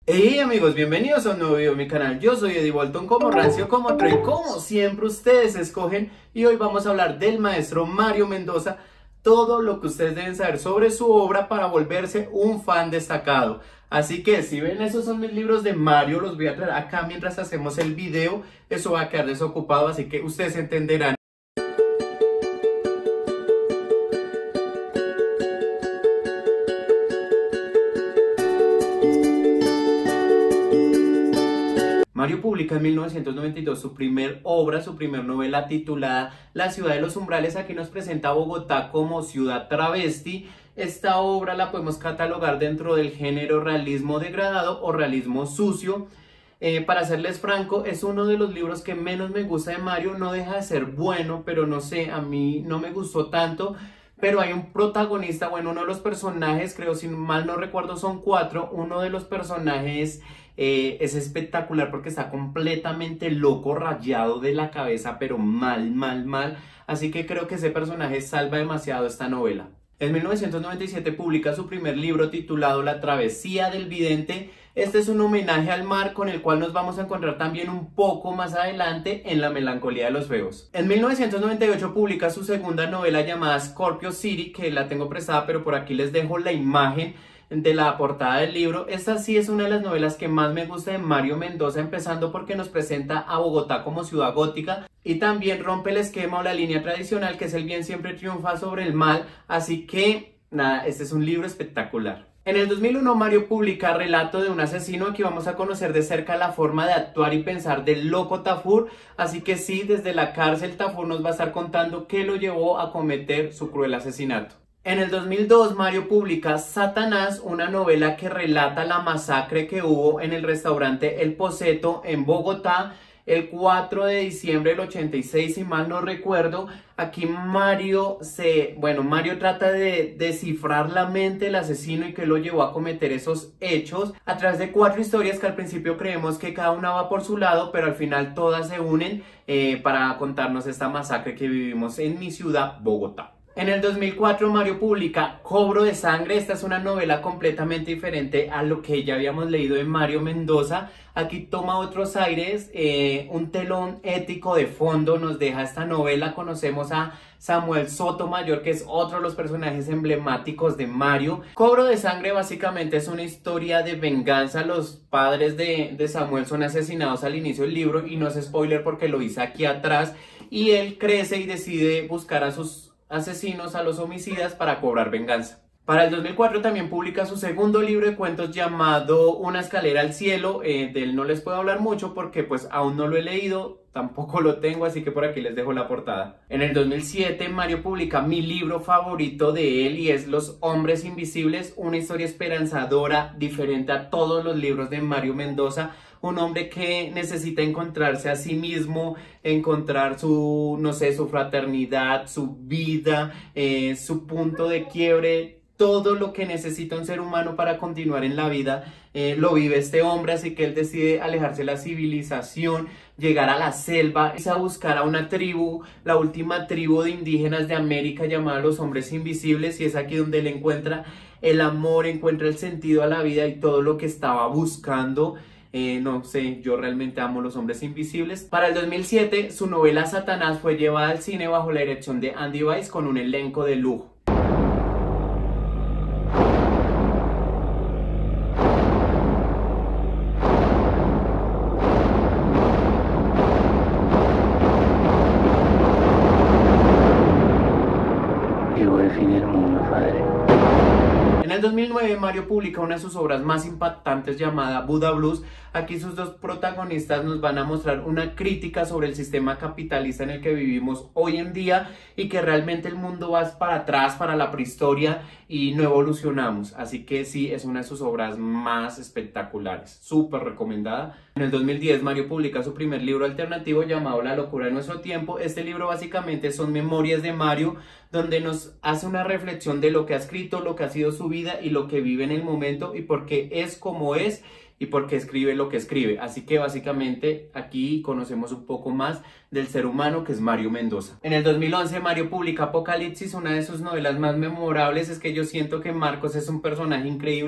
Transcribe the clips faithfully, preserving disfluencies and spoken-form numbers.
Hey amigos, bienvenidos a un nuevo video de mi canal. Yo soy Eddie Bolton, como Rancio, como Troy, como siempre ustedes escogen. Y hoy vamos a hablar del maestro Mario Mendoza, todo lo que ustedes deben saber sobre su obra para volverse un fan destacado. Así que si ven, esos son mis libros de Mario, los voy a traer acá mientras hacemos el video. Eso va a quedar desocupado, así que ustedes entenderán. Mario publica en mil novecientos noventa y dos su primer obra, su primer novela titulada La ciudad de los umbrales. Aquí nos presenta a Bogotá como ciudad travesti. Esta obra la podemos catalogar dentro del género realismo degradado o realismo sucio. Eh, para serles franco, es uno de los libros que menos me gusta de Mario. No deja de ser bueno, pero no sé, a mí no me gustó tanto. Pero hay un protagonista, bueno, uno de los personajes, creo, si mal no recuerdo, son cuatro. Uno de los personajes eh, es espectacular porque está completamente loco, rayado de la cabeza, pero mal, mal, mal. Así que creo que ese personaje salva demasiado esta novela. En mil novecientos noventa y siete publica su primer libro titulado La travesía del vidente. Este es un homenaje al mar con el cual nos vamos a encontrar también un poco más adelante en La melancolía de los feos. En mil novecientos noventa y ocho publica su segunda novela llamada Scorpio City, que la tengo prestada, pero por aquí les dejo la imagen de la portada del libro. Esta sí es una de las novelas que más me gusta de Mario Mendoza, empezando porque nos presenta a Bogotá como ciudad gótica y también rompe el esquema o la línea tradicional, que es el bien siempre triunfa sobre el mal. Así que nada, este es un libro espectacular. En el dos mil uno Mario publica Relato de un asesino. Aquí vamos a conocer de cerca la forma de actuar y pensar del loco Tafur. Así que sí, desde la cárcel Tafur nos va a estar contando qué lo llevó a cometer su cruel asesinato. En el dos mil dos Mario publica Satanás, una novela que relata la masacre que hubo en el restaurante El Poseto en Bogotá el cuatro de diciembre del ochenta y seis, si mal no recuerdo. Aquí Mario se, bueno, Mario trata de descifrar la mente del asesino y que lo llevó a cometer esos hechos a través de cuatro historias que al principio creemos que cada una va por su lado, pero al final todas se unen eh, para contarnos esta masacre que vivimos en mi ciudad, Bogotá. En el dos mil cuatro Mario publica Cobro de Sangre. Esta es una novela completamente diferente a lo que ya habíamos leído de Mario Mendoza. Aquí toma otros aires, eh, un telón ético de fondo nos deja esta novela. Conocemos a Samuel Sotomayor, que es otro de los personajes emblemáticos de Mario. Cobro de Sangre básicamente es una historia de venganza. Los padres de, de Samuel son asesinados al inicio del libro y no es spoiler porque lo hice aquí atrás. Y él crece y decide buscar a sus asesinos, a los homicidas, para cobrar venganza. Para el dos mil cuatro también publica su segundo libro de cuentos llamado Una escalera al cielo. Eh, de él no les puedo hablar mucho porque pues aún no lo he leído, tampoco lo tengo, así que por aquí les dejo la portada. En el dos mil siete Mario publica mi libro favorito de él y es Los hombres invisibles, una historia esperanzadora, diferente a todos los libros de Mario Mendoza. Un hombre que necesita encontrarse a sí mismo, encontrar su, no sé, su fraternidad, su vida, eh, su punto de quiebre, todo lo que necesita un ser humano para continuar en la vida, eh, lo vive este hombre. Así que él decide alejarse de la civilización, llegar a la selva, y a buscar a una tribu, la última tribu de indígenas de América llamada Los Hombres Invisibles, y es aquí donde él encuentra el amor, encuentra el sentido a la vida y todo lo que estaba buscando. Eh, no sé, yo realmente amo Los Hombres Invisibles. Para el dos mil siete, su novela Satanás fue llevada al cine bajo la dirección de Andy Weiss con un elenco de lujo. Llegó el fin del mundo, padre. En el dos mil nueve Mario publica una de sus obras más impactantes llamada Buddha Blues. Aquí sus dos protagonistas nos van a mostrar una crítica sobre el sistema capitalista en el que vivimos hoy en día y que realmente el mundo va para atrás, para la prehistoria, y no evolucionamos. Así que sí, es una de sus obras más espectaculares, súper recomendada. En el dos mil diez Mario publica su primer libro alternativo llamado La locura de nuestro tiempo. Este libro básicamente son memorias de Mario, donde nos hace una reflexión de lo que ha escrito, lo que ha sido su vida y lo que vive en el momento y por qué es como es y por qué escribe lo que escribe. Así que básicamente aquí conocemos un poco más del ser humano que es Mario Mendoza. En el dos mil once Mario publica Apocalipsis, una de sus novelas más memorables. Es que yo siento que Marcos es un personaje increíble,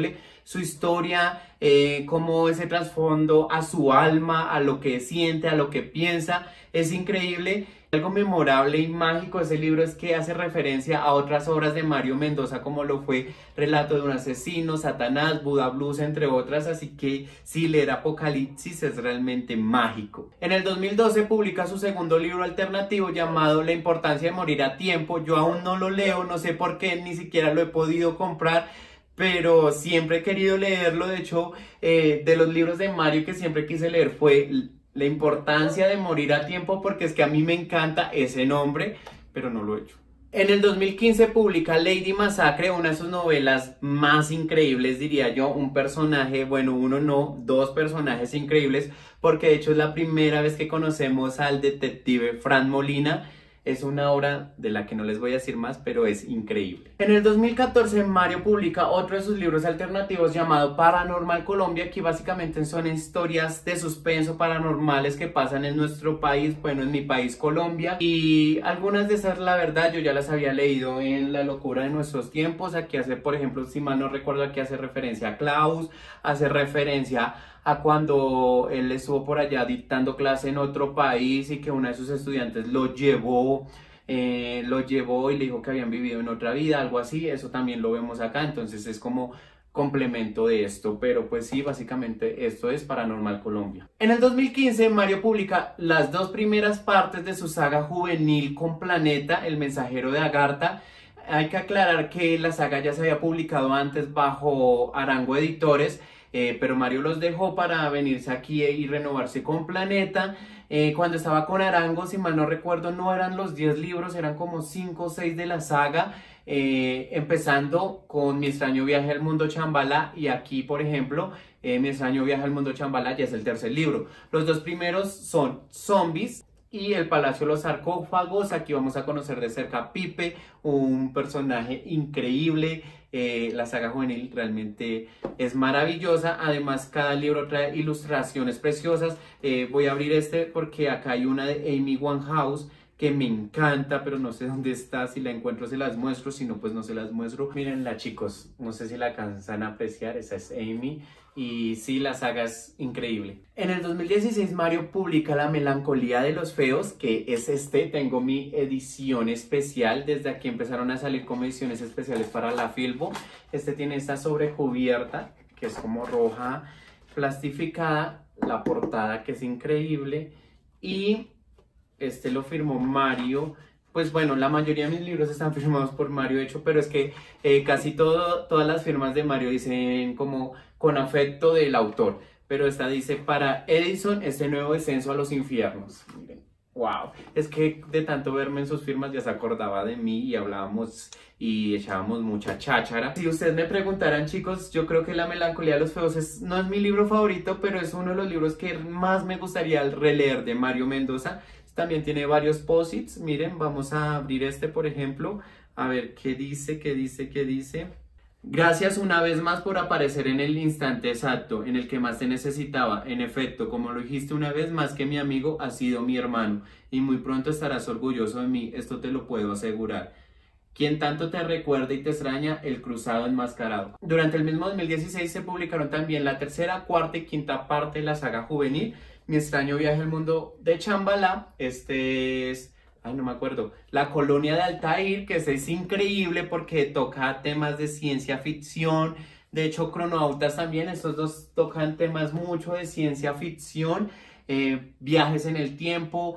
su historia, eh, cómo ese trasfondo a su alma, a lo que siente, a lo que piensa, es increíble. Algo memorable y mágico de ese libro es que hace referencia a otras obras de Mario Mendoza, como lo fue Relato de un asesino, Satanás, Buda Blues, entre otras, así que sí, leer Apocalipsis es realmente mágico. En el dos mil doce publica su segundo libro alternativo llamado La importancia de morir a tiempo. Yo aún no lo leo, no sé por qué, ni siquiera lo he podido comprar, pero siempre he querido leerlo. De hecho, eh, de los libros de Mario que siempre quise leer fue La importancia de morir a tiempo, porque es que a mí me encanta ese nombre, pero no lo he hecho. En el dos mil quince publica Lady Masacre, una de sus novelas más increíbles, diría yo. Un personaje, bueno, uno no, dos personajes increíbles, porque de hecho es la primera vez que conocemos al detective Fran Molina. Es una obra de la que no les voy a decir más, pero es increíble. En el dos mil catorce Mario publica otro de sus libros alternativos llamado Paranormal Colombia, que básicamente son historias de suspenso paranormales que pasan en nuestro país, bueno, en mi país Colombia, y algunas de esas, la verdad, yo ya las había leído en La locura de nuestros tiempos. Aquí hace, por ejemplo, si mal no recuerdo, aquí hace referencia a Klaus, hace referencia a cuando él estuvo por allá dictando clase en otro país y que una de sus estudiantes lo llevó, eh, lo llevó y le dijo que habían vivido en otra vida, algo así. Eso también lo vemos acá, entonces es como complemento de esto, pero pues sí, básicamente esto es Paranormal Colombia. En el dos mil quince Mario publica las dos primeras partes de su saga juvenil con Planeta, El mensajero de Agartha. Hay que aclarar que la saga ya se había publicado antes bajo Arango Editores, Eh, pero Mario los dejó para venirse aquí y renovarse con Planeta. Eh, cuando estaba con Arango, si mal no recuerdo, no eran los diez libros, eran como cinco o seis de la saga, eh, empezando con Mi extraño viaje al mundo Chambalá, y aquí, por ejemplo, eh, Mi extraño viaje al mundo Chambalá ya es el tercer libro. Los dos primeros son Zombies y El Palacio de los Sarcófagos. Aquí vamos a conocer de cerca a Pipe, un personaje increíble. Eh, la saga juvenil realmente es maravillosa. Además, cada libro trae ilustraciones preciosas. Eh, voy a abrir este porque acá hay una de Amy Winehouse que me encanta, pero no sé dónde está. Si la encuentro se las muestro, si no, pues no se las muestro. Mírenla, chicos, no sé si la alcanzan a apreciar. Esa es Amy. Y sí, la saga es increíble. En el dos mil dieciséis Mario publica La melancolía de los feos, que es este. Tengo mi edición especial. Desde aquí empezaron a salir como ediciones especiales para la Filbo. Este tiene esta sobrecubierta, que es como roja plastificada. La portada, que es increíble. Y este lo firmó Mario. Pues bueno, la mayoría de mis libros están firmados por Mario, de hecho, pero es que eh, casi todo, todas las firmas de Mario dicen como con afecto del autor. Pero esta dice: para Edison, este nuevo descenso a los infiernos. Miren, wow. Es que de tanto verme en sus firmas ya se acordaba de mí y hablábamos y echábamos mucha cháchara. Si ustedes me preguntaran, chicos, yo creo que La melancolía de los feos es, no es mi libro favorito, pero es uno de los libros que más me gustaría releer de Mario Mendoza. También tiene varios posits. Miren, vamos a abrir este, por ejemplo, a ver qué dice, qué dice, qué dice. Gracias una vez más por aparecer en el instante exacto, en el que más te necesitaba. En efecto, como lo dijiste una vez más, que mi amigo ha sido mi hermano, y muy pronto estarás orgulloso de mí, esto te lo puedo asegurar. Quien tanto te recuerda y te extraña, El cruzado enmascarado. Durante el mismo dos mil dieciséis se publicaron también la tercera, cuarta y quinta parte de la saga juvenil, Mi extraño viaje al mundo de Chambalá. Este es, ay, no me acuerdo, La colonia de Altair, que este es increíble porque toca temas de ciencia ficción. De hecho, Cronautas también, estos dos tocan temas mucho de ciencia ficción, eh, viajes en el tiempo,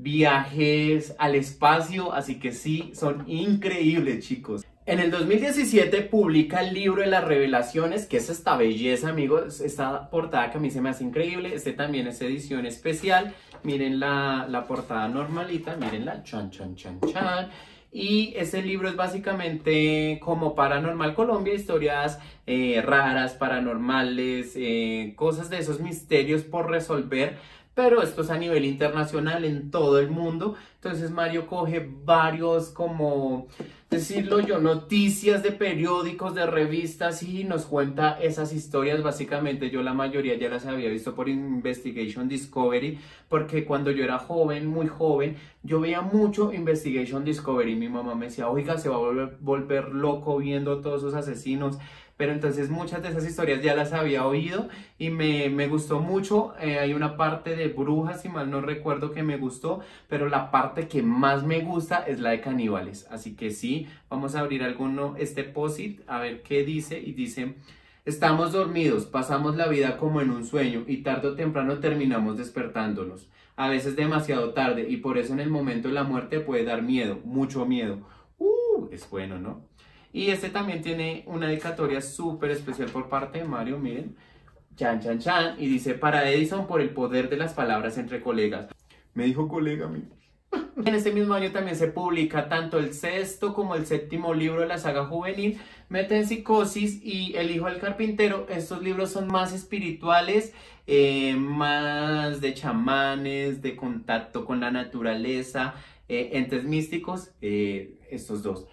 viajes al espacio, así que sí, son increíbles, chicos. En el dos mil diecisiete publica el libro de las revelaciones, que es esta belleza, amigos, esta portada que a mí se me hace increíble. Este también es edición especial. Miren la, la portada normalita, mírenla, chan, chan, chan, chan. Y este libro es básicamente como Paranormal Colombia, historias eh, raras, paranormales, eh, cosas de esos misterios por resolver. Pero esto es a nivel internacional, en todo el mundo. Entonces Mario coge varios, como decirlo yo, noticias de periódicos, de revistas, y nos cuenta esas historias. Básicamente yo la mayoría ya las había visto por Investigation Discovery, porque cuando yo era joven, muy joven, yo veía mucho Investigation Discovery. Mi mamá me decía: oiga, se va a volver, volver loco viendo todos esos asesinos. pero entonces muchas de esas historias ya las había oído y me, me gustó mucho. Eh, hay una parte de brujas, si mal no recuerdo, que me gustó, pero la parte que más me gusta es la de caníbales. Así que sí, vamos a abrir alguno, este post-it, a ver qué dice. Y dice: estamos dormidos, pasamos la vida como en un sueño y tarde o temprano terminamos despertándonos. A veces demasiado tarde, y por eso en el momento de la muerte puede dar miedo, mucho miedo. Uh, es bueno, ¿no? Y este también tiene una dedicatoria súper especial por parte de Mario, miren. Chan, chan, chan. Y dice: para Edison, por el poder de las palabras entre colegas. Me dijo colega, amigo. En este mismo año también se publica tanto el sexto como el séptimo libro de la saga juvenil, Metempsicosis y El hijo del carpintero. Estos libros son más espirituales, eh, más de chamanes, de contacto con la naturaleza, eh, entes místicos, eh, estos dos.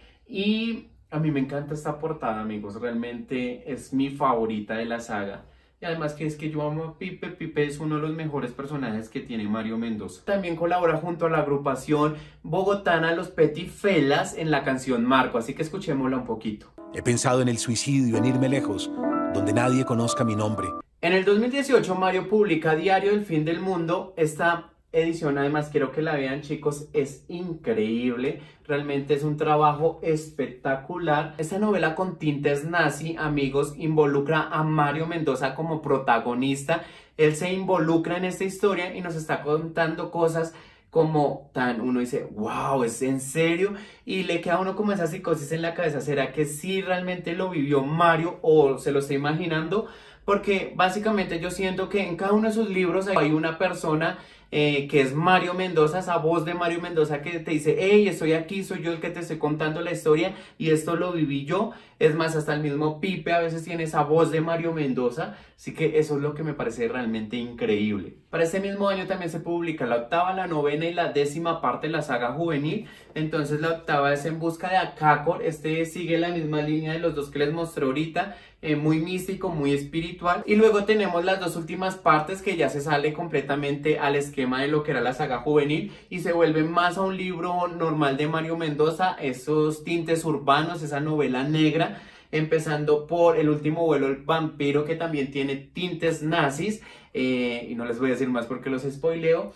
Y a mí me encanta esta portada, amigos, realmente es mi favorita de la saga. Y además que es que yo amo a Pipe. Pipe es uno de los mejores personajes que tiene Mario Mendoza. También colabora junto a la agrupación bogotana Los Petit Felas en la canción Marco, así que escuchémosla un poquito. He pensado en el suicidio, en irme lejos, donde nadie conozca mi nombre. En el dos mil dieciocho Mario publica Diario del Fin del Mundo. Esta edición, además, quiero que la vean, chicos, es increíble, realmente es un trabajo espectacular. Esta novela con tintes nazi, amigos, involucra a Mario Mendoza como protagonista. Él se involucra en esta historia y nos está contando cosas como tan, uno dice, wow, ¿es en serio? Y le queda a uno como esa psicosis en la cabeza, ¿será que sí realmente lo vivió Mario o se lo está imaginando? Porque básicamente yo siento que en cada uno de sus libros hay una persona eh, que es Mario Mendoza, esa voz de Mario Mendoza que te dice: hey, estoy aquí, soy yo el que te estoy contando la historia y esto lo viví yo. Es más, hasta el mismo Pipe a veces tiene esa voz de Mario Mendoza, así que eso es lo que me parece realmente increíble. Para este mismo año también se publica la octava, la novena y la décima parte de la saga juvenil. Entonces la octava es En busca de Akakor. Este sigue la misma línea de los dos que les mostré ahorita, eh, muy místico, muy espiritual. Y luego tenemos las dos últimas partes que ya se sale completamente al esquema de lo que era la saga juvenil y se vuelve más a un libro normal de Mario Mendoza, esos tintes urbanos, esa novela negra, empezando por El último vuelo del vampiro, que también tiene tintes nazis, eh, y no les voy a decir más porque los spoileo,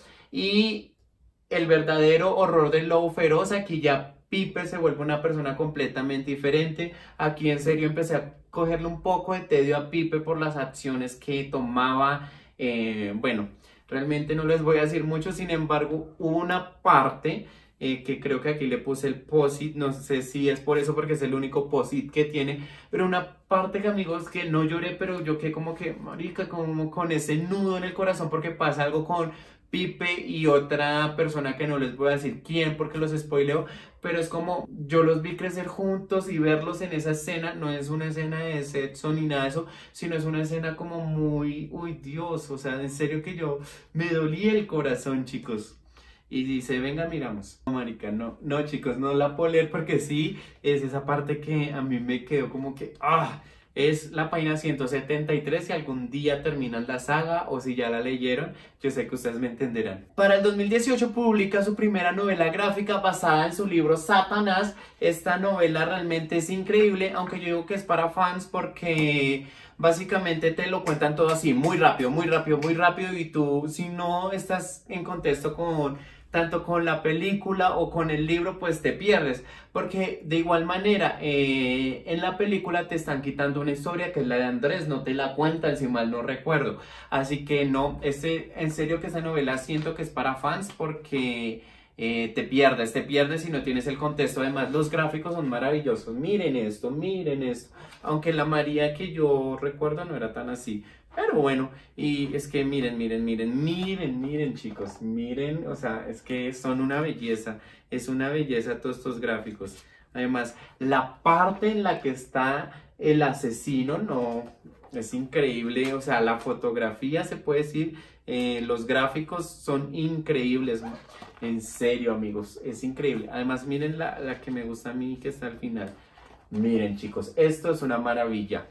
y El verdadero horror del lobo feroz. Aquí ya Pipe se vuelve una persona completamente diferente. Aquí en serio empecé a cogerle un poco de tedio a Pipe por las acciones que tomaba. Eh, bueno, realmente no les voy a decir mucho, sin embargo, hubo una parte eh, que creo que aquí le puse el post-it, no sé si es por eso porque es el único post-it que tiene, pero una parte que, amigos, que no lloré, pero yo que como que, marica, como con ese nudo en el corazón porque pasa algo con Pipe y otra persona que no les voy a decir quién porque los spoileo, pero es como yo los vi crecer juntos y verlos en esa escena. No es una escena de sexo ni nada de eso, sino es una escena como muy, uy, Dios, o sea, en serio que yo me dolía el corazón, chicos. Y dice: venga, miramos. No, marica, no, no, chicos, no la puedo leer porque sí, es esa parte que a mí me quedó como que, ah, es la página ciento setenta y tres. Si algún día terminan la saga o si ya la leyeron, yo sé que ustedes me entenderán. Para el dos mil dieciocho publica su primera novela gráfica basada en su libro Satanás. Esta novela realmente es increíble, aunque yo digo que es para fans porque básicamente te lo cuentan todo así, muy rápido, muy rápido, muy rápido, y tú, si no estás en contexto con tanto con la película o con el libro, pues te pierdes, porque de igual manera eh, en la película te están quitando una historia que es la de Andrés, no te la cuentan, si mal no recuerdo, así que no, este, en serio que esa novela siento que es para fans porque eh, te pierdes, te pierdes si no tienes el contexto. Además los gráficos son maravillosos, miren esto, miren esto, aunque la María que yo recuerdo no era tan así. Pero bueno, y es que miren, miren, miren, miren, miren, chicos, miren, o sea, es que son una belleza, es una belleza todos estos gráficos. Además, la parte en la que está el asesino, no, es increíble, o sea, la fotografía se puede decir, eh, los gráficos son increíbles, en serio, amigos, es increíble. Además, miren la, la que me gusta a mí, que está al final. Miren, chicos, esto es una maravilla.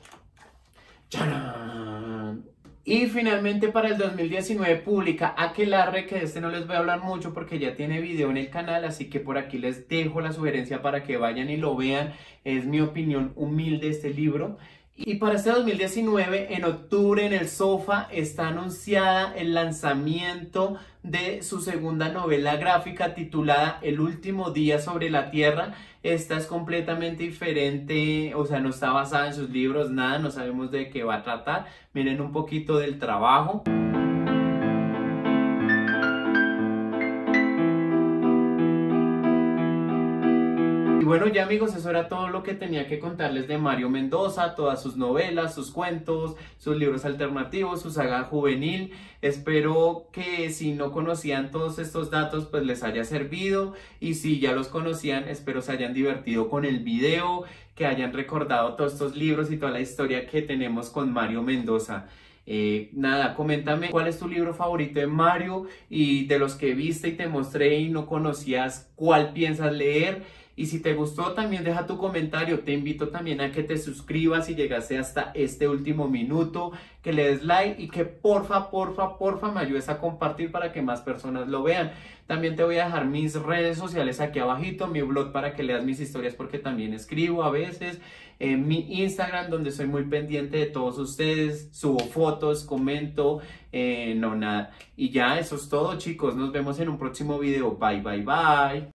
¡Tarán! Y finalmente para el dos mil diecinueve publica Aquelarre, que de este no les voy a hablar mucho porque ya tiene video en el canal, así que por aquí les dejo la sugerencia para que vayan y lo vean. Es mi opinión humilde este libro. Y para este dos mil diecinueve, en octubre, en el Sofá, está anunciada el lanzamiento de su segunda novela gráfica titulada El último día sobre la Tierra. Esta es completamente diferente, o sea, no está basada en sus libros, nada, no sabemos de qué va a tratar. Miren un poquito del trabajo. Y bueno, ya amigos, eso era todo lo que tenía que contarles de Mario Mendoza, todas sus novelas, sus cuentos, sus libros alternativos, su saga juvenil. Espero que si no conocían todos estos datos, pues les haya servido, y si ya los conocían, espero se hayan divertido con el video, que hayan recordado todos estos libros y toda la historia que tenemos con Mario Mendoza. Eh, nada, coméntame cuál es tu libro favorito de Mario, y de los que viste y te mostré y no conocías, ¿cuál piensas leer? Y si te gustó, también deja tu comentario. Te invito también a que te suscribas si llegaste hasta este último minuto, que le des like y que porfa, porfa, porfa me ayudes a compartir para que más personas lo vean. También te voy a dejar mis redes sociales aquí abajito, mi blog para que leas mis historias, porque también escribo a veces, en mi Instagram, donde soy muy pendiente de todos ustedes, subo fotos, comento, eh, no nada. Y ya, eso es todo, chicos. Nos vemos en un próximo video. Bye, bye, bye.